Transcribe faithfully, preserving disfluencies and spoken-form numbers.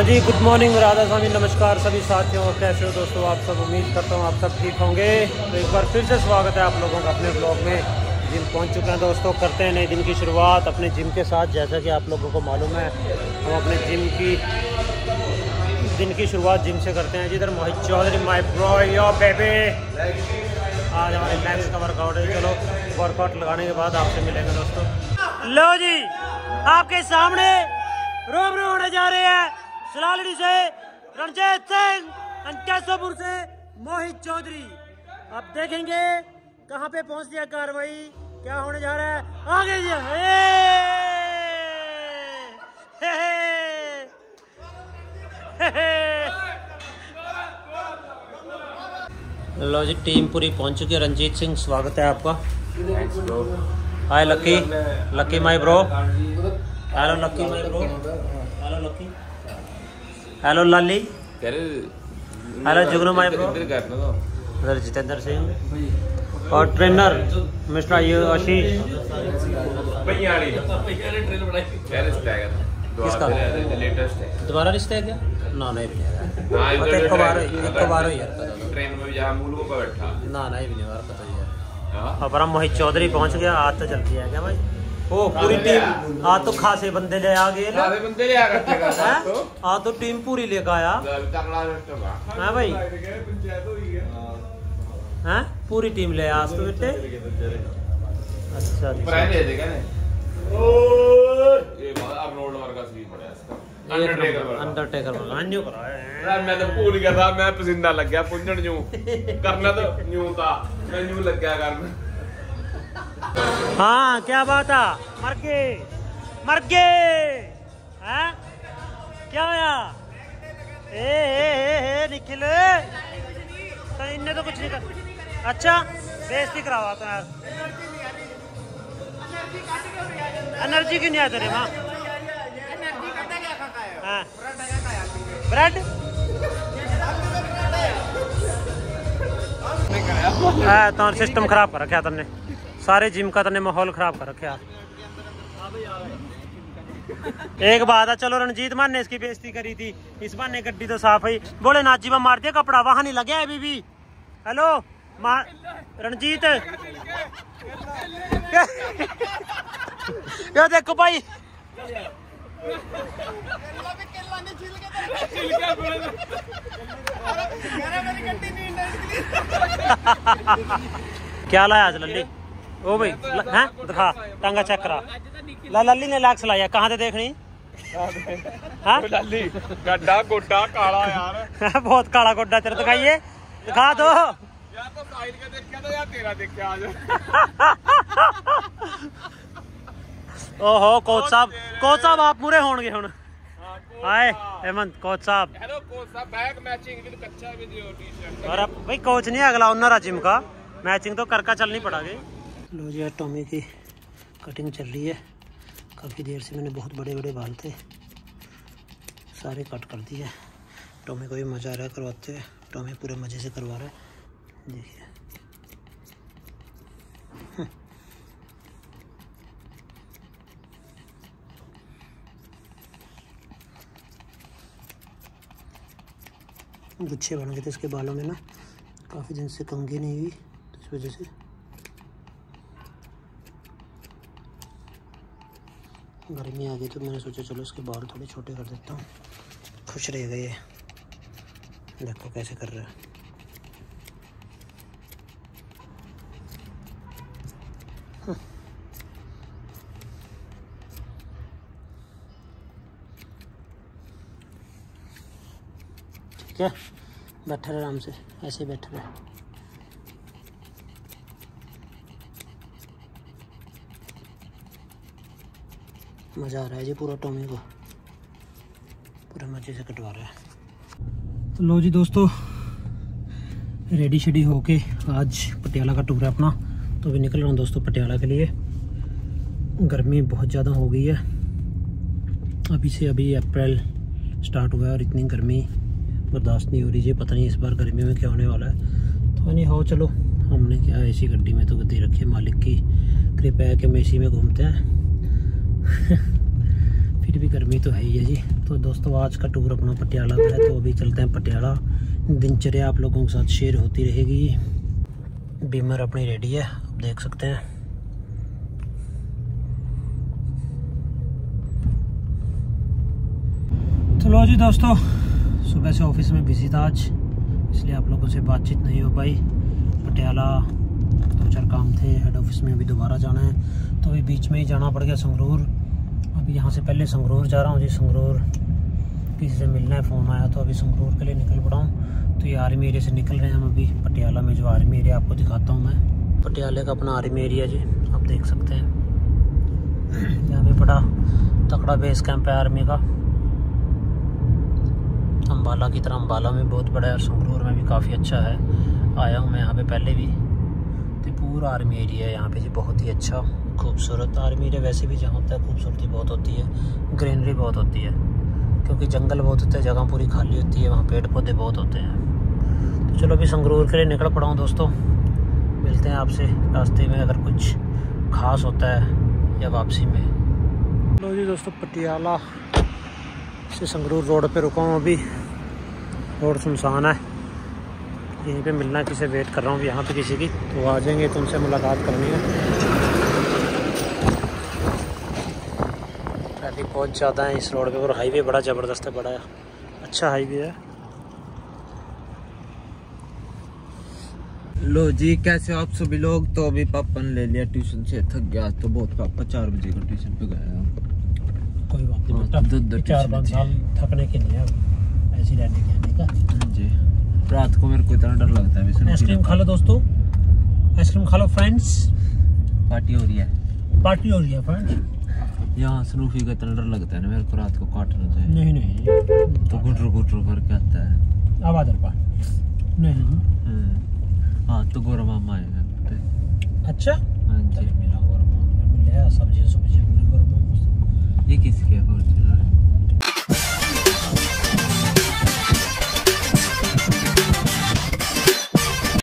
हाँ जी, good morning, Radha Swami, नमस्कार सभी साथियों। कैसे हो दोस्तों आप सब? उम्मीद करता हूँ आप सब ठीक होंगे। तो एक बार फिर से स्वागत है आप लोगों का अपने ब्लॉग में। जिम पहुँच चुके हैं दोस्तों। करते हैं नए दिन की शुरुआत अपने जिम के साथ। जैसा कि आप लोगों को मालूम है, हम अपने जिम की दिन की शुरुआत जिम से करते हैं। जिधर Mohit Chaudhary my bro yo baby, आज हमारे लेग्स का वर्कआउट है। चलो वर्कआउट लगाने के बाद आपसे मिलेंगे दोस्तों। लो जी, आपके सामने रूबरू होने जा रहे हैं सलालड़ी से रणजीत सिंह और कैसोपुर से मोहित चौधरी। अब देखेंगे कहाँ पे पहुँचती है कार्रवाई, क्या होने जा रहा है आगे जी। हे हे हे हे। लो जी, टीम पूरी पहुंच चुकी है। रंजीत सिंह, स्वागत है आपका। Hi Lucky, Lucky my bro. Hello Lucky my bro. Hello Lucky. Hello Lali. Hello Jugnu my bro. उधर जितेंद्र सिंह और ट्रेनर मिस्टर आशीष। किसका दोबारा रिश्ता है क्या? ना नहीं भी नहीं, एक बार एक बार ही ट्रेन में जहाँ मूल को बैठा ना नहीं भी नहीं बार पता ही है। अब हम मोहित चौधरी पहुंच गया। आज तो जल्दी है क्या भाई? ओ पूरी टीम आज तो खासे बंदे ले आ गए। खासे बंदे ले आ गए। आज तो टीम पूरी लेकर आया है भाई। हैं पूरी टीम ले आज तो बेटे। अच्छा अंडरटेकर मैं तो भूल गया था। मैं पसीना लग गया पुंजन न्यू करना तो न्यू था मैं न्यू लग गया करना। हाँ क्या बात है? मर गए मर गए हैं? क्या होया? ए ए ए निखिल तो इनने तो कुछ नहीं कर। अच्छा बेइज्जती करावा तो यार। एनर्जी क्यों नहीं आया तेरे माँ? हाँ ब्रेड है तो सिस्टम खराब कर रखा तुमने। सारे जिम का तुमने माहौल खराब कर रखा। एक बात है, चलो रणजीत मान ने इसकी बेइज्जती करी थी, इस बार ने गड्डी तो साफ है। बोले नाजीबा मार दिया कपड़ा, वहां नहीं लगे अभी भी। हेलो मार रणजीत। यो देखो भाई क्या लाया आज लल्ली? ओ भाई हैं दिखा टांगा चेक करा। ला लल्ली ने लाक्स लाया कहाँ से देखनी? हाँ लल्ली गड्ढा गोड्डा काला यार। बहुत काला गोड्डा तेरा, दिखाइए दिखा दो। या तो साइड का देखा था या तेरा देखा आज। ओहो कोच साहब, कोच साहब आप पूरे होंगे हुण। हाय हेमंत कोच साहब। हेलो कोच साहब, बैक मैचिंग विद कच्चा विद योर टी-शर्ट। और अब भाई कोच नहीं अगला ओनर जिम का, मैचिंग तो करका चलनी पड़ेगी। लो जी, टॉमी की कटिंग चल रही है। काफ़ी देर से मैंने बहुत बड़े बड़े बाल थे, सारे कट कर दिए। टॉमी को भी मज़ा आ रहा है करवाते हुए। टॉमी पूरे मज़े से करवा रहा है, देखिए। गुच्छे बन गए थे इसके बालों में ना, काफ़ी दिन से कंघी नहीं हुई तो इस वजह से। गर्मी आ गई तो मैंने सोचा चलो इसके बाल थोड़े छोटे कर देता हूँ, खुश रहेगा ये। देखो कैसे कर रहा है। ठीक है, बैठा रहे आराम से, ऐसे ही बैठा रहे। मज़ा आ रहा है जी पूरा टॉमी को, पूरा मज़े से कटवा रहा है। तो लो जी दोस्तों, रेडी शेडी होके आज पटियाला का टूर है अपना। तो अभी निकल रहा हूँ दोस्तों पटियाला के लिए। गर्मी बहुत ज़्यादा हो गई है। अभी से अभी अप्रैल स्टार्ट हुआ है और इतनी गर्मी बर्दाश्त नहीं हो रही है। पता नहीं इस बार गर्मी में क्या होने वाला है। तो नहीं हो, चलो हमने क्या ऐसी गड्डी में तो गद्दी रखी है। मालिक की कृपया है कि हम एसी में घूमते हैं। फिर भी गर्मी तो है ही है जी। तो दोस्तों आज का टूर अपना पटियाला का है, तो अभी चलते हैं पटियाला। दिनचर्या आप लोगों के साथ शेयर होती रहेगी। बीमर अपनी रेडी है, आप देख सकते हैं। तो लो जी दोस्तों, सुबह से ऑफिस में बिजी था आज, इसलिए आप लोगों से बातचीत नहीं हो पाई। पटियाला दो चार काम थे, हेड ऑफिस में अभी दोबारा जाना है, तो अभी बीच में ही जाना पड़ गया संगरूर। अभी यहाँ से पहले संगरूर जा रहा हूँ जी। संगरूर किसी से मिलना है, फ़ोन आया, तो अभी संगरूर के लिए निकल पड़ा हूँ। तो ये आर्मी एरिया से निकल रहे हैं हम अभी। पटियाला में जो आर्मी एरिया आपको दिखाता हूँ मैं, पटियाले का अपना आर्मी एरिया जी, आप देख सकते हैं। यहाँ पे बड़ा तकड़ा बेस कैंप है आर्मी का। अम्बाला की तरह अम्बाला में बहुत बड़ा है और संगरूर में भी काफ़ी अच्छा है। आया हूँ मैं यहाँ पे पहले भी। तो पूरा आर्मी एरिया है यहाँ पे जी, बहुत ही अच्छा खूबसूरत आर्मी एरिया। वैसे भी जहाँ होता है खूबसूरती बहुत होती है, ग्रीनरी बहुत होती है, क्योंकि जंगल बहुत होते हैं, जगह पूरी खाली होती है, वहाँ पेड़ पौधे बहुत होते हैं। तो चलो अभी संगरूर के लिए निकल पड़ा हूँ दोस्तों। मिलते हैं आपसे रास्ते में अगर कुछ खास होता है या वापसी में। लो जी दोस्तों, पटियाला से संगरूर रोड पे रुका हूँ अभी। रोड सुनसान है, यहीं पे मिलना किसी वेट कर रहा हूँ यहाँ पे किसी की, तो आ जाएंगे तो उनसे मुलाकात करनी है। ट्रैफिक बहुत ज़्यादा है इस रोड पे और हाईवे बड़ा ज़बरदस्त है, बड़ा अच्छा हाईवे है। लो जी, कैसे आप सभी लोग। तो अभी पापा ने ले लिया ट्यूशन से, थक गया तो बहुत। पापा चार बजे का ट्यूशन पे गया। कोई बात नहीं बेटा, दो दो चार पाँच साल थकने के लिए ऐसे रहने के आने का जी। रात को मेरे को इतना डर लगता है। आइसक्रीम खा लो दोस्तों, आइसक्रीम खा लो फ्रेंड्स। पार्टी हो रही है, पार्टी हो रही है फ्रेंड्स। यहाँ सनूफी का इतना डर लगता है ना मेरे को, रात को काटना चाहिए। नहीं नहीं, तो गुटरू गुटरू करके आता है आवाज पा नहीं। हाँ तो गोरा मामा आए हैं। अच्छा हाँ जी, मिला गोरा मामा, मिला सब्जी सब्जी गोरा मामा। ये किसकी